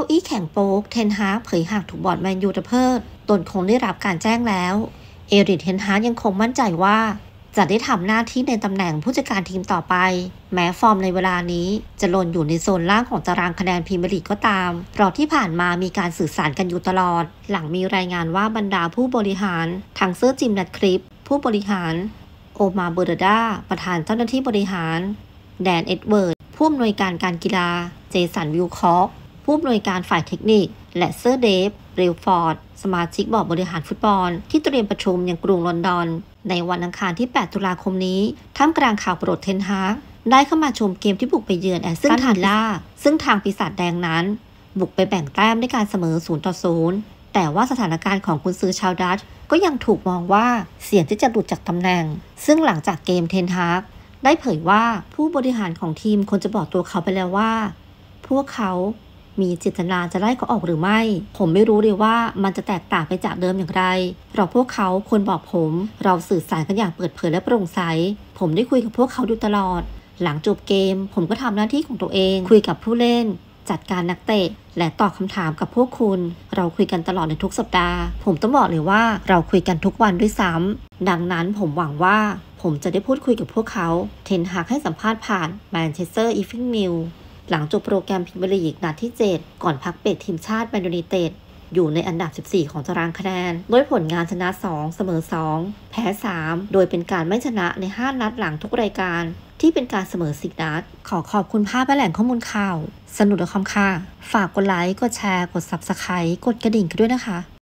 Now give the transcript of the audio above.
อี้แข็งโป๊กเทนฮากเผยหากถูกบอร์ดแมนยูเพิดตนคงได้รับการแจ้งแล้วเอริกเทนฮากยังคงมั่นใจว่าจะได้ทำหน้าที่ในตำแหน่งผู้จัดการทีมต่อไปแม้ฟอร์มในเวลานี้จะหล่นอยู่ในโซนล่างของตารางคะแนนพรีเมียร์ลีกก็ตามเพราะที่ผ่านมามีการสื่อสารกันอยู่ตลอดหลังมีรายงานว่าบรรดาผู้บริหารทั้งเซอร์จิมแรดคลิฟผู้บริหารโอมาเบอร์ดาประธานเจ้าหน้าที่บริหารแดนเอ็ดเวิร์ดผู้อำนวยการการกีฬาเจสันวิลคอฟผู้อำนวยการฝ่ายเทคนิคและเซอร์เดฟเรลฟอร์ดสมาชิกบอร์ดบริหารฟุตบอลที่เตรียมประชุมยังกรุงลอนดอนในวันอังคารที่ 8 ตุลาคมนี้ท่ามกลางข่าวโปรดเทนฮากได้เข้ามาชมเกมที่บุกไปเยือนแอสตันวิลล่าซึ่งทางปีศาจแดงนั้นบุกไปแบ่งแต้มด้วยการเสมอ 0-0 แต่ว่าสถานการณ์ของกุนซือชาวดัตช์ก็ยังถูกมองว่าเสี่ยงที่จะหลุดจากตำแหน่งซึ่งหลังจากเกมเทนฮากได้เผยว่าผู้บริหารของทีมควรจะบอกตัวเขาไปแล้วว่าพวกเขามีเจตนาจะไล่เขาออกหรือไม่ผมไม่รู้เลยว่ามันจะแตกต่างไปจากเดิมอย่างไรเพราะพวกเขาควรบอกผมเราสื่อสารกันอย่างเปิดเผยและโปร่งใสผมได้คุยกับพวกเขาอยู่ตลอดหลังจบเกมผมก็ทำหน้าที่ของตัวเองคุยกับผู้เล่นจัดการนักเตะและตอบคำถามกับพวกคุณเราคุยกันตลอดในทุกสัปดาห์ผมต้องบอกเลยว่าเราคุยกันทุกวันด้วยซ้ำดังนั้นผมหวังว่าผมจะได้พูดคุยกับพวกเขาเทนฮากให้สัมภาษณ์ผ่านแมนเชสเตอร์อีฟฟิงนิวหลังจบโปรแกรมพรีเมียร์ลีกนัดที่ 7 ก่อนพักเบรกทีมชาติแมนยูไนเต็ดอยู่ในอันดับ 14 ของตารางคะแนนด้วยผลงานชนะ 2 เสมอ 2 แพ้ 3 โดยเป็นการไม่ชนะใน 5 นัดหลังทุกรายการที่เป็นการเสมอ10 นัดขอขอบคุณภาพและแหล่งข้อมูลข่าวสนุกด้วยคำค่ะฝากกดไลค์กดแชร์กด Subscribe กดกระดิ่งกันด้วยนะคะ